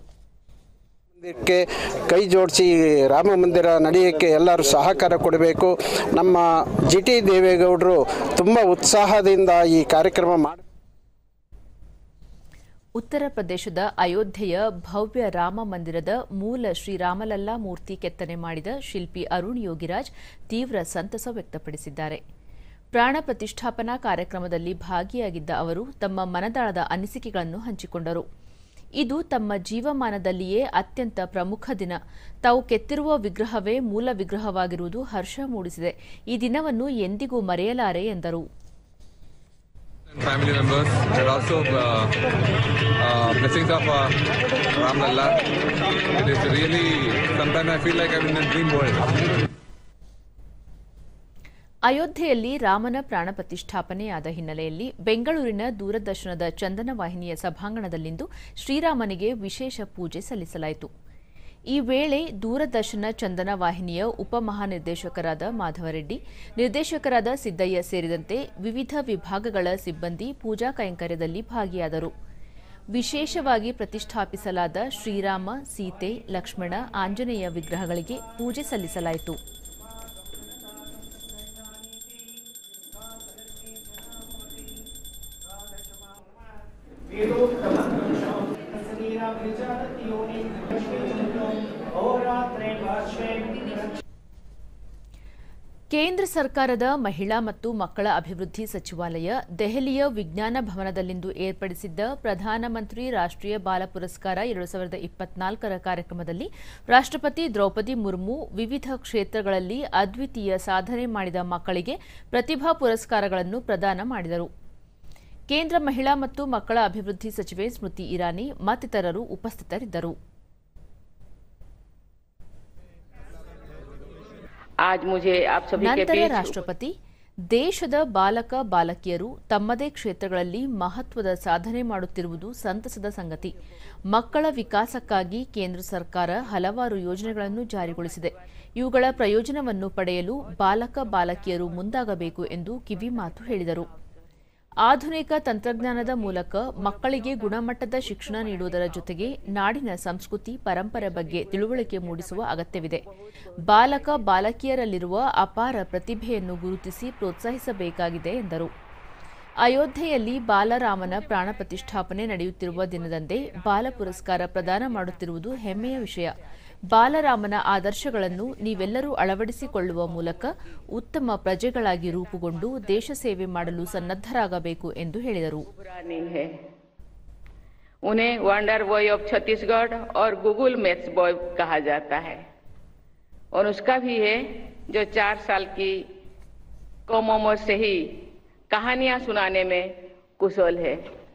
Speaker 15: ಕೈ ಜೋಡಿಸಿ ರಾಮ ಮಂದಿರ ನಡೆಯಕ್ಕೆ ಎಲ್ಲರೂ ಸಹಕಾರ ಕೊಡಬೇಕು. ನಮ್ಮ ಜಿಟಿ ದೇವೇಗೌಡರು ತುಂಬ ಉತ್ಸಾಹದಿಂದ ಈ ಕಾರ್ಯಕ್ರಮ ಮಾಡಿ
Speaker 1: ಉತ್ತರ ಪ್ರದೇಶದ ಅಯೋಧ್ಯೆಯ ಭವ್ಯ ರಾಮ ಮಂದಿರದ ಮೂಲ ಶ್ರೀರಾಮಲಲ್ಲಾ ಮೂರ್ತಿ ಕೆತ್ತನೆ ಮಾಡಿದ ಶಿಲ್ಪಿ ಅರುಣ್ ಯೋಗಿರಾಜ್ ತೀವ್ರ ಸಂತಸ ವ್ಯಕ್ತಪಡಿಸಿದ್ದಾರೆ. ಪ್ರಾಣ ಪ್ರತಿಷ್ಠಾಪನಾ ಕಾರ್ಯಕ್ರಮದಲ್ಲಿ ಭಾಗಿಯಾಗಿದ್ದ ಅವರು ತಮ್ಮ ಮನದಾಳದ ಅನಿಸಿಕೆಗಳನ್ನು ಹಂಚಿಕೊಂಡರು. ಇದು ತಮ್ಮ ಜೀವಮಾನದಲ್ಲಿಯೇ ಅತ್ಯಂತ ಪ್ರಮುಖ ದಿನ. ತಾವು ಕೆತ್ತಿರುವ ವಿಗ್ರಹವೇ ಮೂಲ ವಿಗ್ರಹವಾಗಿರುವುದು ಹರ್ಷ ಮೂಡಿಸಿದೆ. ಈ ದಿನವನ್ನು ಎಂದಿಗೂ ಮರೆಯಲಾರೆ ಎಂದರು.
Speaker 16: Family members, but also blessings of Ram Lalla. It is really, sometimes I feel like I'm in a dream world.
Speaker 1: ಅಯೋಧ್ಯೆಯಲ್ಲಿ ರಾಮನ ಪ್ರಾಣ ಪ್ರತಿಷ್ಠಾಪನೆಯಾದ ಹಿನ್ನೆಲೆಯಲ್ಲಿ ಬೆಂಗಳೂರಿನ ದೂರದರ್ಶನದ ಚಂದನ ವಾಹಿನಿಯ ಸಭಾಂಗಣದಲ್ಲಿಂದು ಶ್ರೀರಾಮನಿಗೆ ವಿಶೇಷ ಪೂಜೆ ಸಲ್ಲಿಸಲಾಯಿತು. ಈ ವೇಳೆ ದೂರದರ್ಶನ ಚಂದನ ವಾಹಿನಿಯ ಉಪಮಹಾನಿರ್ದೇಶಕರಾದ ಮಾಧವರೆಡ್ಡಿ, ನಿರ್ದೇಶಕರಾದ ಸಿದ್ದಯ್ಯ ಸೇರಿದಂತೆ ವಿವಿಧ ವಿಭಾಗಗಳ ಸಿಬ್ಬಂದಿ ಪೂಜಾ ಕೈಂಕರ್ಯದಲ್ಲಿ ಭಾಗಿಯಾದರು. ವಿಶೇಷವಾಗಿ ಪ್ರತಿಷ್ಠಾಪಿಸಲಾದ ಶ್ರೀರಾಮ, ಸೀತೆ, ಲಕ್ಷ್ಮಣ, ಆಂಜನೇಯ ವಿಗ್ರಹಗಳಿಗೆ ಪೂಜೆ ಸಲ್ಲಿಸಲಾಯಿತು. ಕೇಂದ್ರ ಸರ್ಕಾರದ ಮಹಿಳಾ ಮತ್ತು ಮಕ್ಕಳ ಅಭಿವೃದ್ಧಿ ಸಚಿವಾಲಯ ದೆಹಲಿಯ ವಿಜ್ಞಾನ ಭವನದಲ್ಲಿಂದು ಏರ್ಪಡಿಸಿದ್ದ ಪ್ರಧಾನಮಂತ್ರಿ ರಾಷ್ಟ್ರೀಯ ಬಾಲ ಪುರಸ್ಕಾರ 2024ರ ಕಾರ್ಯಕ್ರಮದಲ್ಲಿ ರಾಷ್ಟ್ರಪತಿ ದ್ರೌಪದಿ ಮುರ್ಮು ವಿವಿಧ ಕ್ಷೇತ್ರಗಳಲ್ಲಿ ಅದ್ವಿತೀಯ ಸಾಧನೆ ಮಾಡಿದ ಮಕ್ಕಳಿಗೆ ಪ್ರತಿಭಾ ಪುರಸ್ಕಾರಗಳನ್ನು ಪ್ರದಾನ ಮಾಡಿದರು. ಕೇಂದ್ರ ಮಹಿಳಾ ಮತ್ತು ಮಕ್ಕಳ ಅಭಿವೃದ್ಧಿ ಸಚಿವೆ ಸ್ಮೃತಿ ಇರಾನಿ ಮತ್ತಿತರರು ಉಪಸ್ಥಿತರಿದ್ದರು. ನಂತರ ರಾಷ್ಟ್ರಪತಿ ದೇಶದ ಬಾಲಕ ಬಾಲಕಿಯರು ತಮ್ಮದೇ ಕ್ಷೇತ್ರಗಳಲ್ಲಿ ಮಹತ್ವದ ಸಾಧನೆ ಮಾಡುತ್ತಿರುವುದು ಸಂತಸದ ಸಂಗತಿ. ಮಕ್ಕಳ ವಿಕಾಸಕ್ಕಾಗಿ ಕೇಂದ್ರ ಸರ್ಕಾರ ಹಲವಾರು ಯೋಜನೆಗಳನ್ನು ಜಾರಿಗೊಳಿಸಿದೆ. ಇವುಗಳ ಪ್ರಯೋಜನವನ್ನು ಪಡೆಯಲು ಬಾಲಕ ಬಾಲಕಿಯರು ಮುಂದಾಗಬೇಕು ಎಂದು ಕಿವಿಮಾತು ಹೇಳಿದರು. ಆಧುನಿಕ ತಂತ್ರಜ್ಞಾನದ ಮೂಲಕ ಮಕ್ಕಳಿಗೆ ಗುಣಮಟ್ಟದ ಶಿಕ್ಷಣ ನೀಡುವುದರ ಜೊತೆಗೆ ನಾಡಿನ ಸಂಸ್ಕೃತಿ, ಪರಂಪರೆ ಬಗ್ಗೆ ತಿಳುವಳಿಕೆ ಮೂಡಿಸುವ ಅಗತ್ಯವಿದೆ. ಬಾಲಕ ಬಾಲಕಿಯರಲ್ಲಿರುವ ಅಪಾರ ಪ್ರತಿಭೆಯನ್ನು ಗುರುತಿಸಿ ಪ್ರೋತ್ಸಾಹಿಸಬೇಕಾಗಿದೆ ಎಂದರು. ಅಯೋಧ್ಯೆಯಲ್ಲಿ ಬಾಲರಾಮನ ಪ್ರಾಣ ಪ್ರತಿಷ್ಠಾಪನೆ ನಡೆಯುತ್ತಿರುವ ದಿನದಂದೇ ಬಾಲ ಪುರಸ್ಕಾರ ಪ್ರದಾನ ಮಾಡುತ್ತಿರುವುದು ಹೆಮ್ಮೆಯ ವಿಷಯ. ಬಾಲರಾಮನ ಆದರ್ಶಗಳನ್ನು ನೀವೆಲ್ಲರೂ ಅಳವಡಿಸಿಕೊಳ್ಳುವ ಮೂಲಕ ಉತ್ತಮ ಪ್ರಜೆಗಳಾಗಿ ರೂಪುಗೊಂಡು ದೇಶ ಸೇವೆ ಮಾಡಲು ಸನ್ನದ್ಧರಾಗಬೇಕು ಎಂದು ಹೇಳಿದರು.
Speaker 17: उन्हें वंडर बॉय ऑफ छत्तीसगढ़ और गूगल मैथ्स बॉय कहा जाता है और उसका भी है जो 4 साल की कम उम्र से ही कहानियां सुनाने में कुशल है.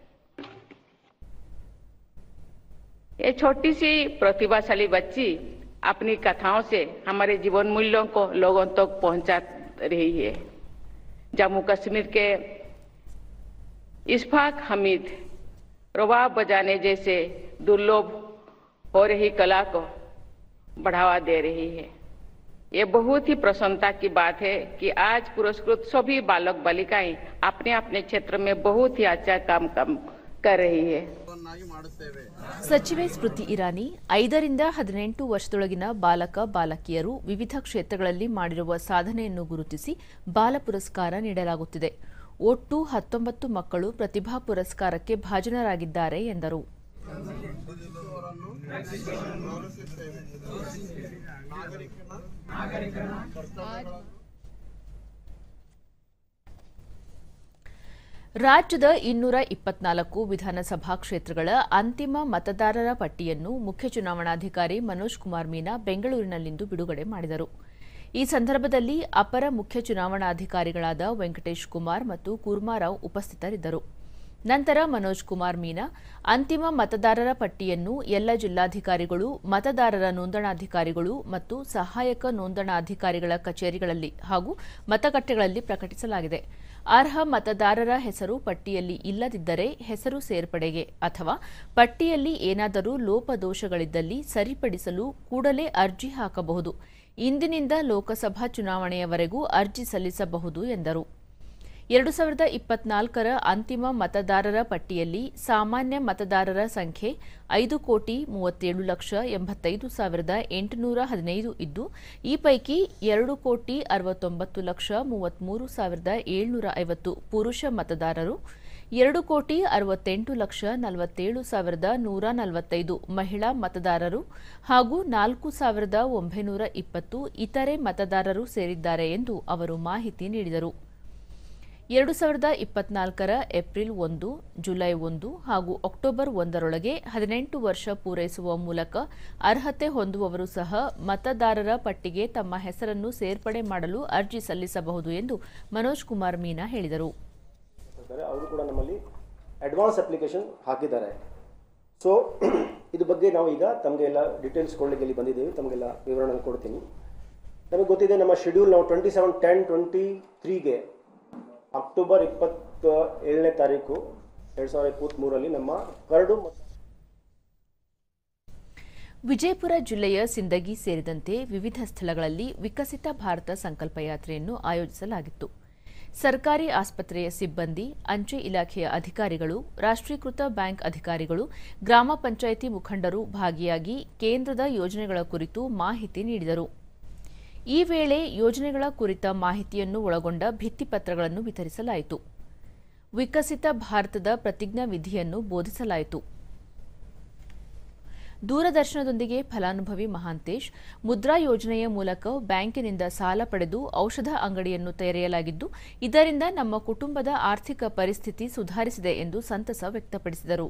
Speaker 17: ये छोटी सी प्रतिभाशाली बच्ची अपनी कथाओं से हमारे जीवन मूल्यों को लोगों तक पहुंचा रही है. जम्मू कश्मीर के इशफाक हमीद रबाब बजाने जैसे दुर्लभ हो रही कला को बढ़ावा दे रही है. ये बहुत ही प्रसन्नता की बात है कि आज पुरस्कृत सभी बालक बालिकाएं अपने अपने क्षेत्र में बहुत ही अच्छा काम कर रही है.
Speaker 1: ಸಚಿವೆ ಸ್ಮೃತಿ ಇರಾನಿ 5ರಿಂದ 18 ವರ್ಷದೊಳಗಿನ ಬಾಲಕ ಬಾಲಕಿಯರು ವಿವಿಧ ಕ್ಷೇತ್ರಗಳಲ್ಲಿ ಮಾಡಿರುವ ಸಾಧನೆಯನ್ನು ಗುರುತಿಸಿ ಬಾಲ ಪುರಸ್ಕಾರ ನೀಡಲಾಗುತ್ತಿದೆ. ಒಟ್ಟು 19 ಮಕ್ಕಳು ಪ್ರತಿಭಾ ಪುರಸ್ಕಾರಕ್ಕೆ ಭಾಜನರಾಗಿದ್ದಾರೆ ಎಂದರು. ರಾಜ್ಯದ 224 ವಿಧಾನಸಭಾ ಕ್ಷೇತ್ರಗಳ ಅಂತಿಮ ಮತದಾರರ ಪಟ್ಟಿಯನ್ನು ಮುಖ್ಯ ಚುನಾವಣಾಧಿಕಾರಿ ಮನೋಜ್ ಕುಮಾರ್ ಮೀನಾ ಬೆಂಗಳೂರಿನಲ್ಲಿಂದು ಬಿಡುಗಡೆ ಮಾಡಿದರು. ಈ ಸಂದರ್ಭದಲ್ಲಿ ಅಪರ ಮುಖ್ಯ ಚುನಾವಣಾಧಿಕಾರಿಗಳಾದ ವೆಂಕಟೇಶ್ ಕುಮಾರ್ ಮತ್ತು ಕೂರ್ಮಾರಾವ್ ಉಪಸ್ಥಿತರಿದ್ದರು. ನಂತರ ಮನೋಜ್ ಕುಮಾರ್ ಮೀನಾ ಅಂತಿಮ ಮತದಾರರ ಪಟ್ಟಿಯನ್ನು ಎಲ್ಲ ಜಿಲ್ಲಾಧಿಕಾರಿಗಳು, ಮತದಾರರ ನೋಂದಣಾಧಿಕಾರಿಗಳು ಮತ್ತು ಸಹಾಯಕ ನೋಂದಣಾಧಿಕಾರಿಗಳ ಕಚೇರಿಗಳಲ್ಲಿ ಹಾಗೂ ಮತಗಟ್ಟೆಗಳಲ್ಲಿ ಪ್ರಕಟಿಸಲಾಗಿದೆ. ಅರ್ಹ ಮತದಾರರ ಹೆಸರು ಪಟ್ಟಿಯಲ್ಲಿ ಇಲ್ಲದಿದ್ದರೆ ಹೆಸರು ಸೇರ್ಪಡೆಗೆ ಅಥವಾ ಪಟ್ಟಿಯಲ್ಲಿ ಏನಾದರೂ ಲೋಪದೋಷಗಳಿದ್ದಲ್ಲಿ ಸರಿಪಡಿಸಲು ಕೂಡಲೇ ಅರ್ಜಿ ಹಾಕಬಹುದು. ಇಂದಿನಿಂದ ಲೋಕಸಭಾ ಚುನಾವಣೆಯವರೆಗೂ ಅರ್ಜಿ ಸಲ್ಲಿಸಬಹುದು ಎಂದರು. 2024ರ ಅಂತಿಮ ಮತದಾರರ ಪಟ್ಟಿಯಲ್ಲಿ ಸಾಮಾನ್ಯ ಮತದಾರರ ಸಂಖ್ಯೆ 5,87,85,815 ಇದ್ದು, ಈ ಪೈಕಿ 2,69,33,750 ಪುರುಷ ಮತದಾರರು, 2,68,47,145 ಮಹಿಳಾ ಮತದಾರರು ಹಾಗೂ 4,920 ಇತರೆ ಮತದಾರರು ಸೇರಿದ್ದಾರೆ ಎಂದು ಅವರು ಮಾಹಿತಿ ನೀಡಿದರು. 2024ರ ಏಪ್ರಿಲ್ 1, ಜುಲೈ 1 ಹಾಗೂ ಅಕ್ಟೋಬರ್ 1ರೊಳಗೆ 18 ವರ್ಷ ಪೂರೈಸುವ ಮೂಲಕ ಅರ್ಹತೆ ಹೊಂದುವವರು ಸಹ ಮತದಾರರ ಪಟ್ಟಿಗೆ ತಮ್ಮ ಹೆಸರನ್ನು ಸೇರ್ಪಡೆ ಮಾಡಲು ಅರ್ಜಿ ಸಲ್ಲಿಸಬಹುದು ಎಂದು ಮನೋಜ್ ಕುಮಾರ್ ಮೀನಾ ಹೇಳಿದರು.
Speaker 18: ಅವರು ಕೂಡ ನಮ್ಮಲ್ಲಿ ಅಡ್ವಾನ್ಸ್ ಅಪ್ಲಿಕೇಶನ್ ಹಾಕಿದ್ದಾರೆ. ಸೊ ಇದ್ರ ಬಗ್ಗೆ ನಾವು ಈಗ ತಮಗೆಲ್ಲ ಡೀಟೇಲ್ಸ್ ಕೊಡಲಿಕ್ಕೆ ಇಲ್ಲಿ ಬಂದಿದ್ದೇವೆ. ತಮಗೆಲ್ಲ ವಿವರಣೆ ಕೊಡ್ತೀನಿ. ನಮಗೆ ಗೊತ್ತಿದೆ ನಮ್ಮ ಶೆಡ್ಯೂಲ್ ನಾವು 27/10/23ಗೆ ಅಕ್ಟೋಬರ್ 27ನೇ ತಾರೀಕು 2023ರಲ್ಲಿ ನಮ್ಮ ಕರಡು.
Speaker 1: ವಿಜಯಪುರ ಜಿಲ್ಲೆಯ ಸಿಂದಗಿ ಸೇರಿದಂತೆ ವಿವಿಧ ಸ್ಥಳಗಳಲ್ಲಿ ವಿಕಸಿತ ಭಾರತ ಸಂಕಲ್ಪ ಯಾತ್ರೆಯನ್ನು ಆಯೋಜಿಸಲಾಗಿತ್ತು. ಸರ್ಕಾರಿ ಆಸ್ಪತ್ರೆಯ ಸಿಬ್ಬಂದಿ, ಅಂಚೆ ಇಲಾಖೆಯ ಅಧಿಕಾರಿಗಳು, ರಾಷ್ಟ್ರೀಕೃತ ಬ್ಯಾಂಕ್ ಅಧಿಕಾರಿಗಳು, ಗ್ರಾಮ ಪಂಚಾಯಿತಿ ಮುಖಂಡರು ಭಾಗಿಯಾಗಿ ಕೇಂದ್ರದ ಯೋಜನೆಗಳ ಕುರಿತು ಮಾಹಿತಿ ನೀಡಿದರು. ಈ ವೇಳೆ ಯೋಜನೆಗಳ ಕುರಿತ ಮಾಹಿತಿಯನ್ನು ಒಳಗೊಂಡ ಭಿತ್ತಿಪತ್ರಗಳನ್ನು ವಿತರಿಸಲಾಯಿತು. ವಿಕಸಿತ ಭಾರತದ ಪ್ರತಿಜ್ಞಾ ವಿಧಿಯನ್ನು ಬೋಧಿಸಲಾಯಿತು. ದೂರದರ್ಶನದೊಂದಿಗೆ ಫಲಾನುಭವಿ ಮಹಾಂತೇಶ್, ಮುದ್ರಾ ಯೋಜನೆಯ ಮೂಲಕ ಬ್ಯಾಂಕಿನಿಂದ ಸಾಲ ಪಡೆದು ಔಷಧ ಅಂಗಡಿಯನ್ನು ತೆರೆಯಲಾಗಿದ್ದು, ಇದರಿಂದ ನಮ್ಮ ಕುಟುಂಬದ ಆರ್ಥಿಕ ಪರಿಸ್ಥಿತಿ ಸುಧಾರಿಸಿದೆ ಎಂದು ಸಂತಸ ವ್ಯಕ್ತಪಡಿಸಿದರು.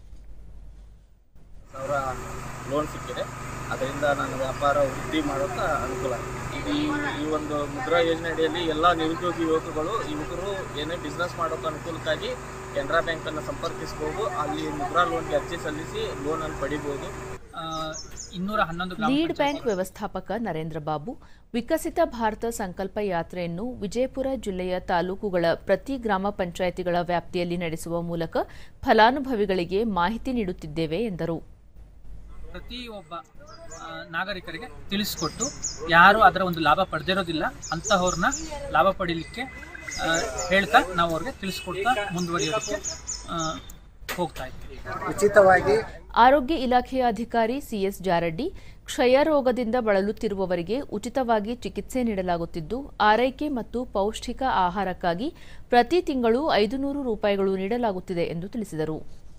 Speaker 19: ಲೋನ್ ಸಿಕ್ಕಿದೆ, ಅದರಿಂದ ನನ್ನ ವ್ಯಾಪಾರ ವೃದ್ಧಿ ಮಾಡೋಕೆ ಅನುಕೂಲ ಆಗಿದೆ. ಈ ಒಂದು ಮುದ್ರಾ ಯೋಜನೆ ಅಡಿಯಲ್ಲಿ ಎಲ್ಲ ನಿರುದ್ಯೋಗಿ ಯುವಕರು ಏನೇ ಬಿಸ್ನೆಸ್ ಮಾಡೋಕೆ ಅನುಕೂಲಕ್ಕಾಗಿ ಕೆನರಾ ಬ್ಯಾಂಕನ್ನು ಸಂಪರ್ಕಿಸಬಹುದು. ಅಲ್ಲಿ ಮುದ್ರಾ ಲೋನ್ಗೆ ಅರ್ಜಿ ಸಲ್ಲಿಸಿ ಲೋನನ್ನು ಪಡಿಬಹುದು.
Speaker 1: 211 ಲೀಡ್ ಬ್ಯಾಂಕ್ ವ್ಯವಸ್ಥಾಪಕ ನರೇಂದ್ರ ಬಾಬು ವಿಕಸಿತ ಭಾರತ ಸಂಕಲ್ಪ ಯಾತ್ರೆಯನ್ನು ವಿಜಯಪುರ ಜಿಲ್ಲೆಯ ತಾಲೂಕುಗಳ ಪ್ರತಿ ಗ್ರಾಮ ಪಂಚಾಯಿತಿಗಳ ವ್ಯಾಪ್ತಿಯಲ್ಲಿ ನಡೆಸುವ ಮೂಲಕ ಫಲಾನುಭವಿಗಳಿಗೆ ಮಾಹಿತಿ ನೀಡುತ್ತಿದ್ದೇವೆ ಎಂದರು.
Speaker 20: ಪ್ರತಿಯೊಬ್ಬ ನಾಗರಿಕರಿಗೆ ತಿಳಿಸಿಕೊಟ್ಟು ಯಾರು ಅದರ ಒಂದು ಲಾಭ ಪಡೆದಿರೋದಿಲ್ಲ ಅಂತಹವ್ರನ್ನ ಲಾಭ ಪಡೀಲಿಕ್ಕೆ ಹೇಳ್ತಾ ನಾವು ಅವ್ರಿಗೆ ತಿಳಿಸ್ಕೊಡ್ತಾ ಮುಂದುವರಿಯೋದಕ್ಕೆ ಹೋಗ್ತಾ ಇದ್ದೀವಿ.
Speaker 18: ಉಚಿತವಾಗಿ
Speaker 1: ಆರೋಗ್ಯ ಇಲಾಖೆಯ ಅಧಿಕಾರಿ ಸಿಎಸ್ ಜಾರಡ್ಡಿ, ಕ್ಷಯ ರೋಗದಿಂದ ಬಳಲುತ್ತಿರುವವರಿಗೆ ಉಚಿತವಾಗಿ ಚಿಕಿತ್ಸೆ ನೀಡಲಾಗುತ್ತಿದ್ದು, ಆರೈಕೆ ಮತ್ತು ಪೌಷ್ಟಿಕ ಆಹಾರಕ್ಕಾಗಿ ಪ್ರತಿ ತಿಂಗಳು 500 ರೂಪಾಯಿಗಳು ನೀಡಲಾಗುತ್ತಿದೆ ಎಂದು ತಿಳಿಸಿದರು.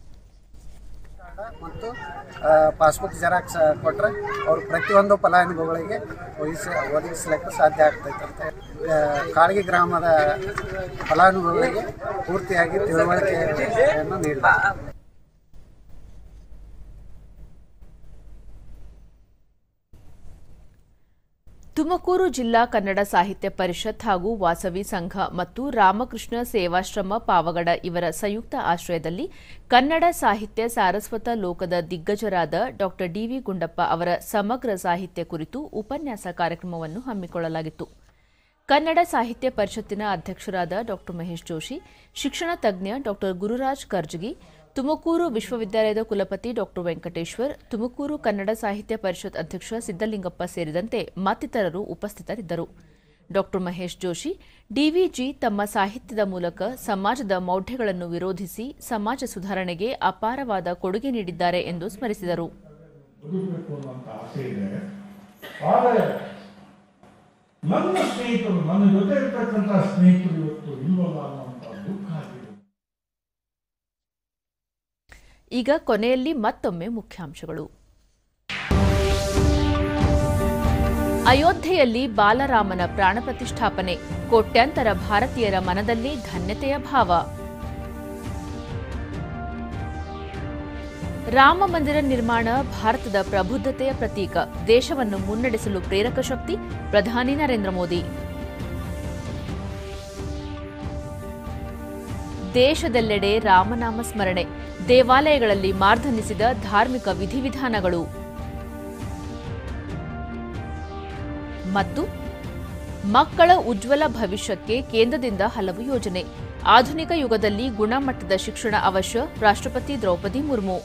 Speaker 15: ಮತ್ತು ಪಾಸ್ಬುಕ್ ಜೆರಾಕ್ಸ್ ಕೊಟ್ಟರೆ ಅವರು ಪ್ರತಿಯೊಂದು ಫಲಾನುಭವಿಗಳಿಗೆ ಒದಗಿಸಲಿಕ್ಕೆ ಸಾಧ್ಯ ಆಗ್ತೈತೆ. ಕಾಳಗಿ ಗ್ರಾಮದ ಫಲಾನುಭವಿಗಳಿಗೆ ಪೂರ್ತಿಯಾಗಿ ತಿಳುವಳಿಕೆಯನ್ನು ನೀಡಲಾಗಿದೆ.
Speaker 1: ತುಮಕೂರು ಜಿಲ್ಲಾ ಕನ್ನಡ ಸಾಹಿತ್ಯ ಪರಿಷತ್ ಹಾಗೂ ವಾಸವಿ ಸಂಘ ಮತ್ತು ರಾಮಕೃಷ್ಣ ಸೇವಾಶ್ರಮ ಪಾವಗಡ ಇವರ ಸಂಯುಕ್ತ ಆಶ್ರಯದಲ್ಲಿ ಕನ್ನಡ ಸಾಹಿತ್ಯ ಸಾರಸ್ವತ ಲೋಕದ ದಿಗ್ಗಜರಾದ ಡಾ ಡಿವಿ ಗುಂಡಪ್ಪ ಅವರ ಸಮಗ್ರ ಸಾಹಿತ್ಯ ಕುರಿತು ಉಪನ್ಯಾಸ ಕಾರ್ಯಕ್ರಮವನ್ನು ಹಮ್ಮಿಕೊಳ್ಳಲಾಗಿತ್ತು. ಕನ್ನಡ ಸಾಹಿತ್ಯ ಪರಿಷತ್ತಿನ ಅಧ್ಯಕ್ಷರಾದ ಡಾ ಮಹೇಶ್ ಜೋಶಿ, ಶಿಕ್ಷಣ ತಜ್ಞ ಡಾ ಗುರುರಾಜ್ ಕರ್ಜಗಿ, ತುಮಕೂರು ವಿಶ್ವವಿದ್ಯಾಲಯದ ಕುಲಪತಿ ಡಾ ವೆಂಕಟೇಶ್ವರ್, ತುಮಕೂರು ಕನ್ನಡ ಸಾಹಿತ್ಯ ಪರಿಷತ್ ಅಧ್ಯಕ್ಷ ಸಿದ್ದಲಿಂಗಪ್ಪ ಸೇರಿದಂತೆ ಮತ್ತಿತರರು ಉಪಸ್ಥಿತರಿದ್ದರು. ಡಾ ಮಹೇಶ್ ಜೋಶಿ, ಡಿವಿಜಿ ತಮ್ಮ ಸಾಹಿತ್ಯದ ಮೂಲಕ ಸಮಾಜದ ಮೌಢ್ಯಗಳನ್ನು ವಿರೋಧಿಸಿ ಸಮಾಜ ಸುಧಾರಣೆಗೆ ಅಪಾರವಾದ ಕೊಡುಗೆ ನೀಡಿದ್ದಾರೆ ಎಂದು ಸ್ಮರಿಸಿದರು.
Speaker 21: ನನ್ನ ಸ್ನೇಹಿತರು, ನನ್ನ ಜೊತೆ ಇರ್ತಕ್ಕಂಥ ಸ್ನೇಹಿತರು ಇವತ್ತು ಇಲ್ವಲ್ಲ ಅನ್ನುವಂಥ ದುಃಖ ಆಗಿದೆ.
Speaker 1: ಈಗ ಕೊನೆಯಲ್ಲಿ ಮತ್ತೊಮ್ಮೆ ಮುಖ್ಯಾಂಶಗಳು. ಅಯೋಧ್ಯೆಯಲ್ಲಿ ಬಾಲರಾಮನ ಪ್ರಾಣ ಪ್ರತಿಷ್ಠಾಪನೆ, ಕೋಟ್ಯಾಂತರ ಭಾರತೀಯರ ಮನದಲ್ಲಿ ಧನ್ಯತೆಯ ಭಾವ. ರಾಮ ಮಂದಿರ ನಿರ್ಮಾಣ ಭಾರತದ ಪ್ರಬುದ್ಧತೆಯ ಪ್ರತೀಕ, ದೇಶವನ್ನು ಮುನ್ನಡೆಸಲು ಪ್ರೇರಕ ಶಕ್ತಿ, ಪ್ರಧಾನಿ ನರೇಂದ್ರ ಮೋದಿ. ದೇಶದೆಲ್ಲೆಡೆ ರಾಮನಾಮ ಸ್ಮರಣೆ, ದೇವಾಲಯಗಳಲ್ಲಿ ಮಾರ್ಧನಿಸಿದ ಧಾರ್ಮಿಕ ವಿಧಿವಿಧಾನಗಳು. ಮತ್ತು ಮಕ್ಕಳ ಉಜ್ವಲ ಭವಿಷ್ಯಕ್ಕೆ ಕೇಂದ್ರದಿಂದ ಹಲವು ಯೋಜನೆ, ಆಧುನಿಕ ಯುಗದಲ್ಲಿ ಗುಣಮಟ್ಟದ ಶಿಕ್ಷಣ ಅವಶ್ಯ, ರಾಷ್ಟ್ರಪತಿ ದ್ರೌಪದಿ ಮುರ್ಮು.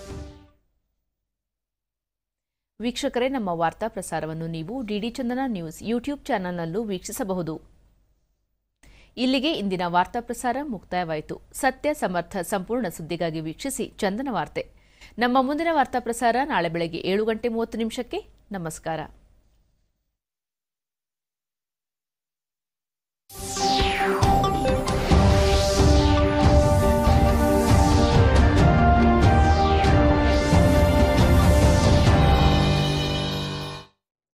Speaker 1: ವೀಕ್ಷಕರೇ, ನಮ್ಮ ವಾರ್ತಾ ಪ್ರಸಾರವನ್ನು ನೀವು ಡಿಡಿ ಚಂದನ ನ್ಯೂಸ್ ಯೂಟ್ಯೂಬ್ ಚಾನೆಲ್ನಲ್ಲೂ ವೀಕ್ಷಿಸಬಹುದು. ಇಲ್ಲಿಗೆ ಇಂದಿನ ವಾರ್ತಾ ಪ್ರಸಾರ ಮುಕ್ತಾಯವಾಯಿತು. ಸತ್ಯ, ಸಮರ್ಥ, ಸಂಪೂರ್ಣ ಸುದ್ದಿಗಾಗಿ ವೀಕ್ಷಿಸಿ ಚಂದನ ವಾರ್ತೆ. ನಮ್ಮ ಮುಂದಿನ ವಾರ್ತಾ ಪ್ರಸಾರ ನಾಳೆ ಬೆಳಗ್ಗೆ 7:30 ನಮಸ್ಕಾರ.